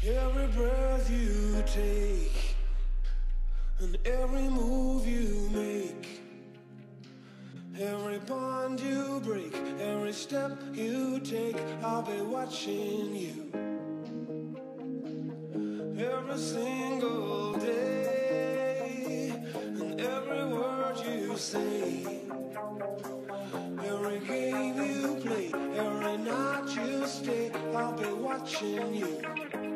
Every breath you take and every move you make, every bond you break, every step you take, I'll be watching you. Every single day and every word you say, every game you play, every night you stay, I'll be watching you.